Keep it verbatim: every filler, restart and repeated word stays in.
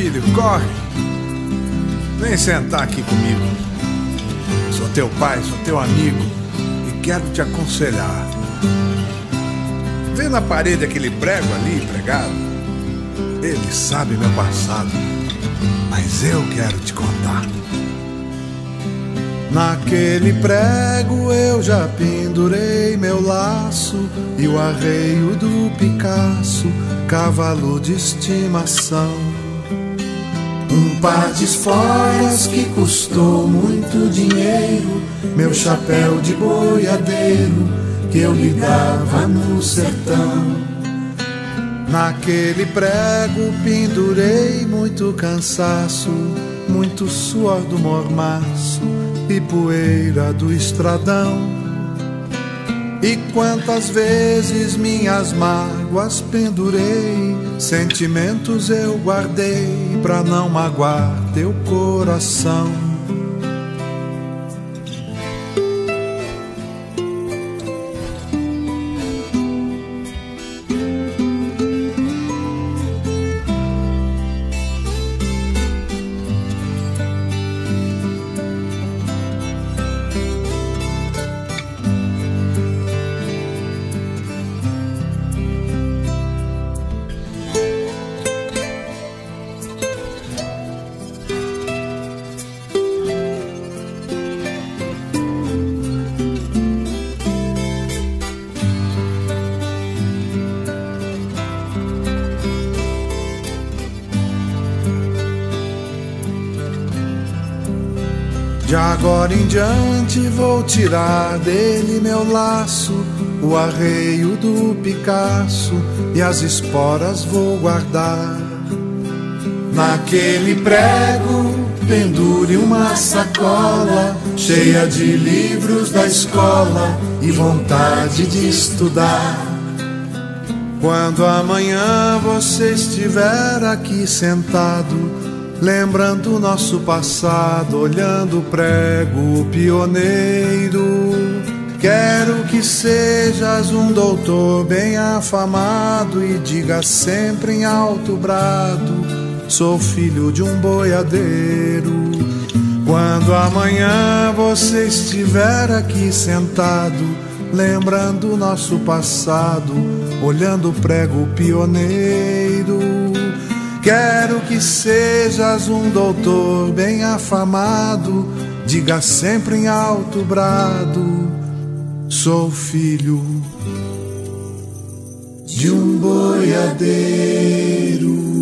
filho, corre. Vem sentar aqui comigo. Sou teu pai, sou teu amigo e quero te aconselhar. Vê na parede aquele prego ali pregado. Ele sabe meu passado, mas eu quero te contar. Naquele prego eu já pendurei meu laço e o arreio do Picasso, cavalo de estimação. Um par de esfolas que custou muito dinheiro, meu chapéu de boiadeiro que eu lhe dava no sertão. Naquele prego pendurei muito cansaço, muito suor do mormaço e poeira do estradão. E quantas vezes minhas mágoas pendurei, sentimentos eu guardei pra não magoar teu coração. De agora em diante vou tirar dele meu laço, o arreio do Picasso e as esporas vou guardar. Naquele prego pendure uma sacola cheia de livros da escola e vontade de estudar. Quando amanhã você estiver aqui sentado, lembrando o nosso passado, olhando o prego pioneiro, quero que sejas um doutor bem afamado e diga sempre em alto brado: sou filho de um boiadeiro. Quando amanhã você estiver aqui sentado, lembrando o nosso passado, olhando o prego pioneiro, quero que sejas um doutor bem afamado, diga sempre em alto brado: sou filho de um boiadeiro.